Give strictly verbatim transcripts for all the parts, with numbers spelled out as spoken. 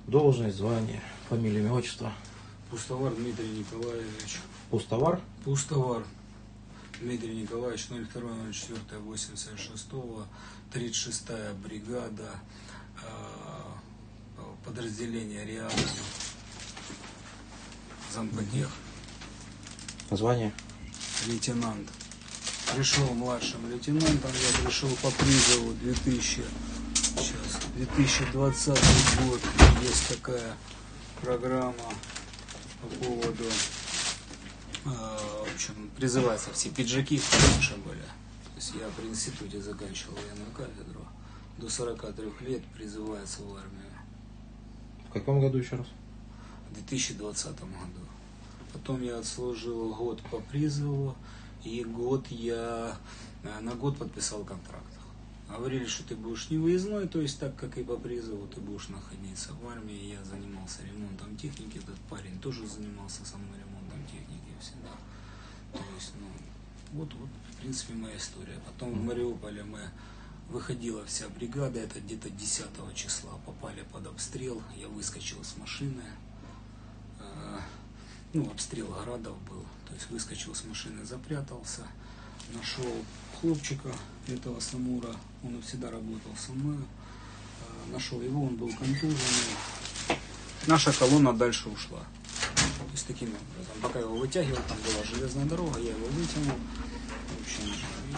Должность, звание, фамилия, имя, отчество. Пустовар Дмитрий Николаевич. Пустовар? Пустовар Дмитрий Николаевич, ноль второе ноль четвёртое восемьдесят шестого, тридцать шестая бригада, подразделение Реал, зампотех. Звание? Лейтенант. Пришел младшим лейтенантом, я пришел по призову две тысячи, сейчас, две тысячи двадцатый год. Есть такая программа по поводу, э, в общем, призываются все пиджаки, раньше были. То есть я при институте заканчивал военную кафедру. До сорока трёх лет призывается в армию. В каком году еще раз? В две тысячи двадцатом году. Потом я отслужил год по призыву, и год я на год подписал контракт. Говорили, что ты будешь не выездной, то есть так как и по призыву ты будешь находиться в армии. Я занимался ремонтом техники, этот парень тоже занимался со мной ремонтом техники всегда. То есть, ну, вот, вот, в принципе, моя история. Потом в Мариуполе мы выходила вся бригада, это где-то десятого числа, попали под обстрел, я выскочил с машины. Ну, обстрел городов был, то есть выскочил с машины, запрятался, нашел хлопчика, этого Самура, он всегда работал со мной, нашел его, он был контуженный, наша колонна дальше ушла. То есть таким образом, пока его вытягивал, там была железная дорога, я его вытянул, в общем,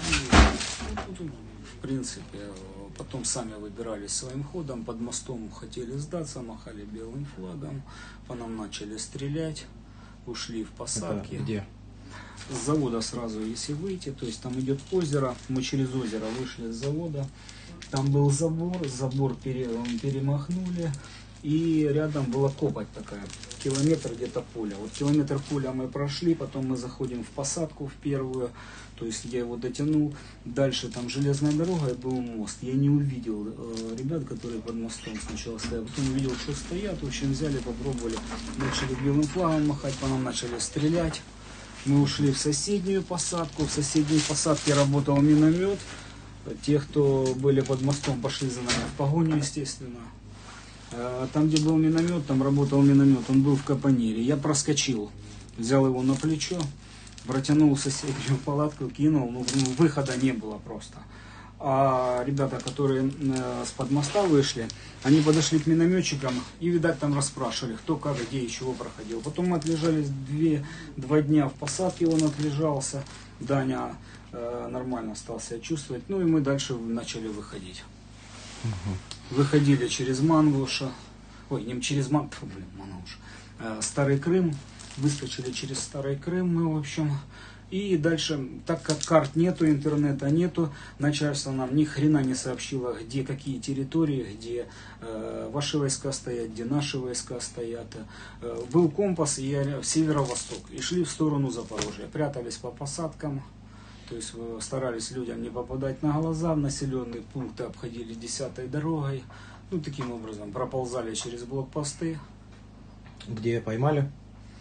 и, в принципе, потом сами выбирались своим ходом, под мостом хотели сдаться, махали белым флагом, по нам начали стрелять. Ушли в посадки. Это где? С завода сразу, если выйти, то есть там идет озеро, мы через озеро вышли с завода, там был забор, забор пере, перемахнули, и рядом была копоть такая, километр где-то поля. Вот километр поля мы прошли, потом мы заходим в посадку в первую, то есть я его дотянул, дальше там железная дорога и был мост. Я не увидел э, ребят, которые под мостом сначала стоят, потом увидел, что стоят, в общем взяли, попробовали, начали белым флагом махать, по нам начали стрелять. Мы ушли в соседнюю посадку, в соседней посадке работал миномет, те, кто были под мостом, пошли за нами в погоню, естественно. Там, где был миномет, там работал миномет, он был в капонире. Я проскочил, взял его на плечо, протянул соседнюю палатку, кинул, ну, выхода не было просто. А ребята, которые с под моста вышли, они подошли к минометчикам и, видать, там расспрашивали, кто, как, где и чего проходил. Потом мы отлежались две, два дня в посадке, он отлежался, Даня э, нормально стал себя чувствовать, ну и мы дальше начали выходить. Угу. Выходили через Мангуша, ой, не через Ман, блин, Мануш, э, Старый Крым, выскочили через Старый Крым мы, в общем, и дальше, так как карт нету, интернета нету, начальство нам ни хрена не сообщило, где какие территории, где э, ваши войска стоят, где наши войска стоят. Э, был компас, и я в северо-восток, и шли в сторону Запорожья, прятались по посадкам. То есть старались людям не попадать на глаза, в населенные пункты обходили десятой дорогой. Ну, таким образом, проползали через блокпосты. Где поймали?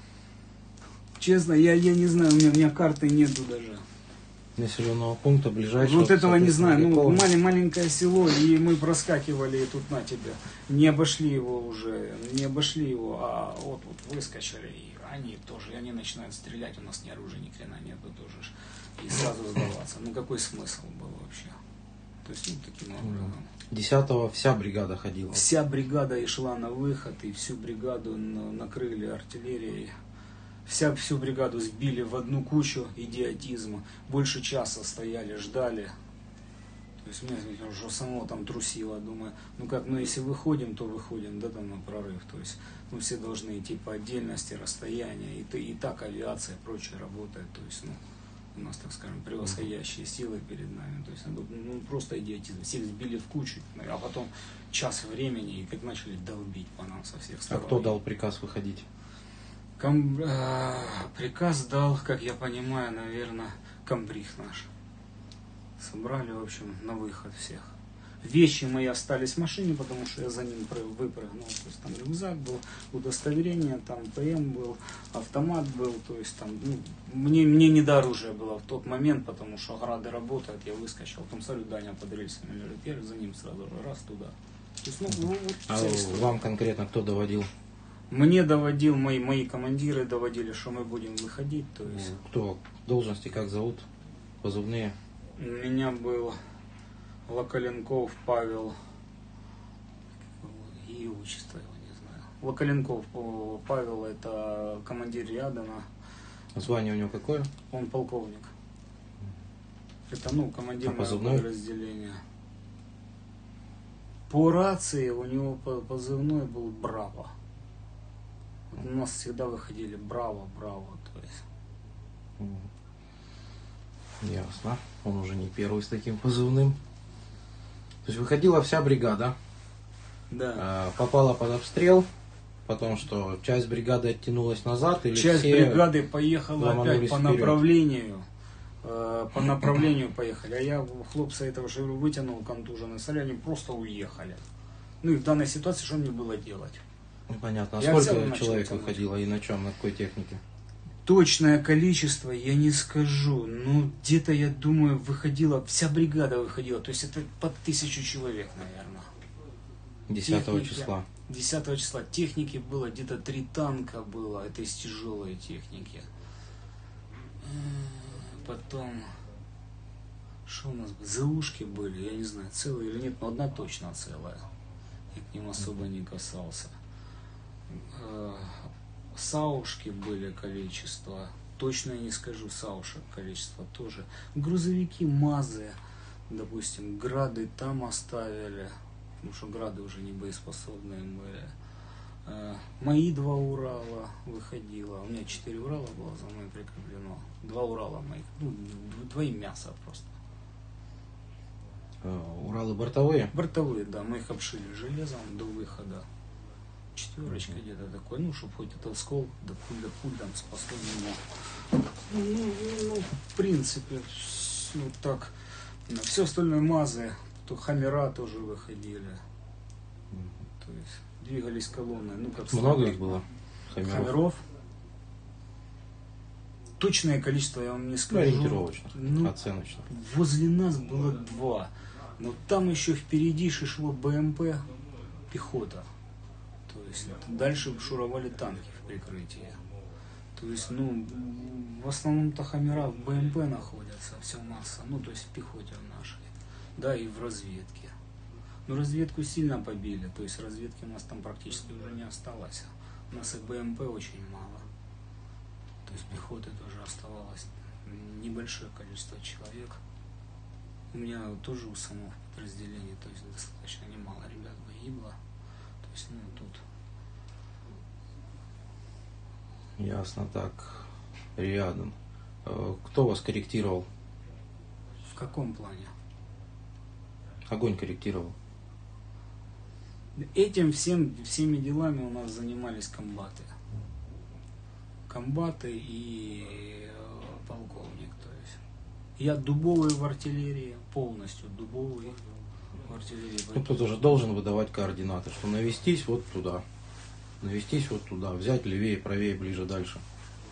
Честно, я, я не знаю, у меня, у меня карты нету даже. Населенного пункта ближайшего. Вот этого не знаю. Ну, малень, маленькое село, и мы проскакивали, и тут на тебя. Не обошли его уже, не обошли его, а вот, вот выскочили, и они тоже, и они начинают стрелять, у нас ни оружия, ни хрена нету тоже. И сразу сдаваться. Ну какой смысл был вообще? То есть, ну, таким образом. десятого вся бригада ходила. Вся бригада и шла на выход, и всю бригаду накрыли артиллерией. Вся, всю бригаду сбили в одну кучу идиотизма. Больше часа стояли, ждали. То есть меня уже самого там трусило. Думаю, ну как, ну если выходим, то выходим, да, там на прорыв. То есть, ну все должны идти по отдельности, расстояния. И, и так авиация и прочее работает. То есть, ну, у нас, так скажем, превосходящие силы перед нами. То есть, ну, просто идиотизм. Всех сбили в кучу, а потом час времени, и как начали долбить по нам со всех сторон. А кто дал приказ выходить? Ком, э, приказ дал, как я понимаю, наверное, комбриг наш. Собрали, в общем, на выход всех. Вещи мои остались в машине, потому что я за ним выпрыгнул. То есть там рюкзак был, удостоверение, там ПМ был, автомат был. То есть там, ну, мне, мне не до оружия было в тот момент, потому что грады работают, я выскочил. Потом смотрю, Даня под рельсами лежит, я за ним сразу раз туда. То есть, ну, вот А вся история. вам конкретно кто доводил? Мне доводил, мои, мои командиры доводили, что мы будем выходить. То есть Кто? Должности как зовут? Позывные? у меня был Локоленков Павел, и отчество его не знаю. Локоленков о, Павел, это командир Рядана, Звание у него какое? он полковник. Это, ну, командир А моего позывной? подразделения. По рации у него по- позывной был Браво. Вот у нас всегда выходили Браво, Браво, то есть. Мгм. Ясно. Он уже не первый с таким позывным. То есть выходила вся бригада, Да. а, попала под обстрел, потому что часть бригады оттянулась назад, или Часть все бригады поехала опять ломанулись по вперед? направлению. э, По направлению поехали. А я хлопца этого же вытянул контуженный, соляне просто уехали. Ну и в данной ситуации что мне было делать? Ну, понятно. А Я взял и сколько начал человек тянуть. выходило и на чем, на какой технике? Точное количество я не скажу. Ну, где-то, я думаю, выходила, вся бригада выходила. То есть это под тысячу человек, наверное. десятого Техники. числа. десятого числа. Техники было где-то три танка было. Это из тяжелой техники. Потом, что у нас было? ЗУшки были, я не знаю, целые или нет, но одна точно целая. Я к ним особо не касался. Э, Саушки были количество. Точно я не скажу, саушек количество тоже. Грузовики, МАЗы, допустим, грады там оставили, потому что грады уже не боеспособные были. Э, Мои два Урала выходило. У меня четыре Урала было за мной прикреплено. Два Урала моих. Ну, дв- двоим мясо просто. Э, Уралы бортовые? Бортовые, да, мы их обшили железом до выхода. Четверочка где-то такой, ну, чтобы хоть этот скол, да пуль, да пуль там спасло меня. Ну, ну, ну, в принципе, с- вот так. Все остальное МАЗы, то Хаммера тоже выходили. То есть двигались колонны. Ну, как Много стандартно. их было? Хаммеров? Хаммеров. Точное количество я вам не Ну, скажу. ориентировочно, Ну, оценочно. возле нас было два. Но там еще впереди шло БМП, пехота. То есть дальше шуровали танки в прикрытии. То есть, ну, в основном-то Хаммера в БМП находятся, вся масса. Ну, то есть в пехоте в нашей. Да, и в разведке. Но разведку сильно побили. То есть разведки у нас там практически уже не осталось. У нас и БМП очень мало. То есть пехоты тоже оставалось небольшое количество человек. У меня тоже у самого подразделения, то есть достаточно немало ребят погибло. То есть, ну, тут... Ясно, так. Рядом. Э, Кто вас корректировал? В каком плане? Огонь корректировал. Этим всем, всеми делами у нас занимались комбаты. Комбаты и э, полковник, то есть. Я дубовый в артиллерии, полностью дубовый в артиллерии. Ну, кто-то же должен выдавать координаты, что навестись вот туда, навестись вот туда, взять левее, правее, ближе, дальше.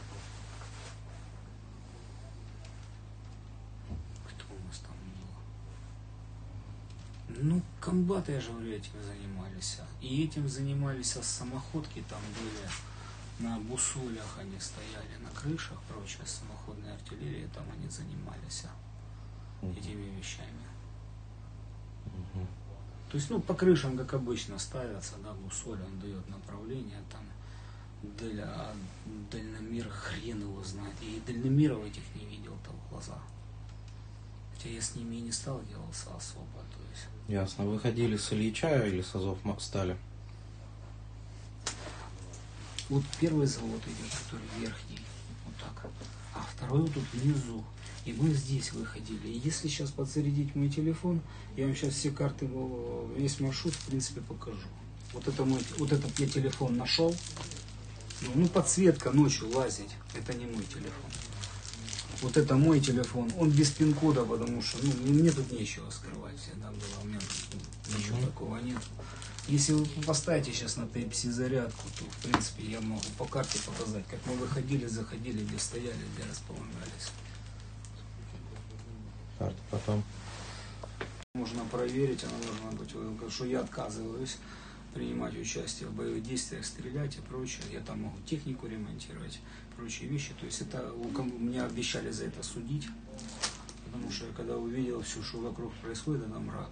Кто у нас там был? Ну, комбаты, я же говорю, этим занимались. И этим занимались, а самоходки там были. На бусулях они стояли, на крышах, прочее, самоходной артиллерии, там они занимались этими вещами. Мгм. То есть, ну, по крышам, как обычно, ставятся, да, бусоль, он дает направление, там, даль, а дальномер хрен его знает. И дальномеров этих не видел-то в глаза. Хотя я с ними и не сталкивался особо, то есть. Ясно. Вы ходили с Ильича или с Азов стали? Вот первый завод идет, который верхний, вот так, а второй вот тут внизу. И мы здесь выходили. И если сейчас подзарядить мой телефон, я вам сейчас все карты, весь маршрут, в принципе, покажу. Вот это мой, вот этот я телефон нашел. Ну, подсветка ночью лазить, это не мой телефон. Вот это мой телефон, он без пин-кода, потому что, ну, мне тут нечего скрывать. Всегда было, у меня тут ничего такого нет. Если вы поставите сейчас на Type-C зарядку, то, в принципе, я могу по карте показать, как мы выходили, заходили, где стояли, где располагались. Карта потом. Можно проверить, она должна быть, потому что я отказываюсь принимать участие в боевых действиях, стрелять и прочее. Я там могу технику ремонтировать, прочие вещи. То есть это мне обещали за это судить, потому что я когда увидел все, что вокруг происходит, это мрак.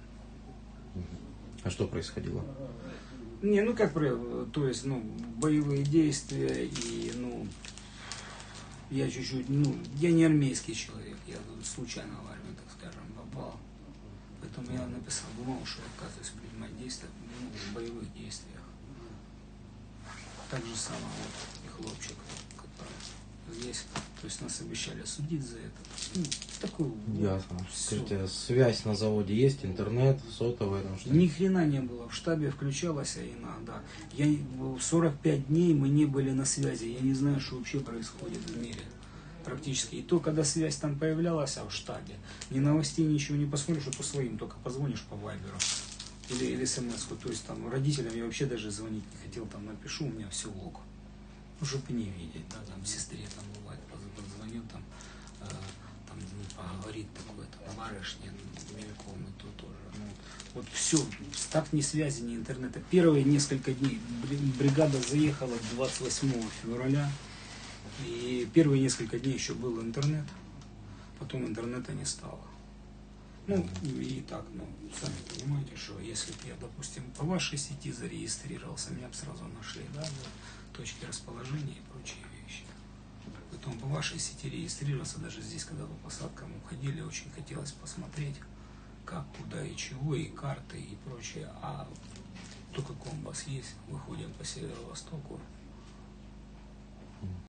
А что происходило? Не, ну как, то есть, ну, боевые действия и, ну, я чуть-чуть, ну, я не армейский человек, я случайно в армию, так скажем, попал. Поэтому я написал бумагу, что отказываюсь принимать действия, ну, в боевых действиях. Так же самое вот и хлопчик, который здесь, то есть нас обещали судить за это. Ну, такой, Ясно. Вот, Скажите, связь на заводе есть, интернет, сотовый? Там, что ни хрена не было. В штабе включалась иногда. Я, сорок пять дней мы не были на связи. Я не знаю, что вообще происходит в мире. Практически. И то, когда связь там появлялась, а в штабе, ни новостей, ничего не посмотришь, а по своим, только позвонишь по вайберу. Или, или смс-ку. То есть там родителям я вообще даже звонить не хотел, там напишу, у меня все ок. Ну, чтобы не видеть, да, там сестре там бывает, позвоню, там, э, там поговорит такое, там, барышня, мельком, и то тоже. Ну, вот все, так ни связи, ни интернета. Первые несколько дней бригада заехала двадцать восьмого февраля, и первые несколько дней еще был интернет, потом интернета не стало. Ну, и так, ну, сами понимаете, что если бы я, допустим, по вашей сети зарегистрировался, меня бы сразу нашли, да, да, точки расположения и прочие вещи. Потом по вашей сети регистрировался, даже здесь, когда по посадкам уходили, очень хотелось посмотреть, как, куда и чего, и карты, и прочее. А только компас есть, выходим по северо-востоку.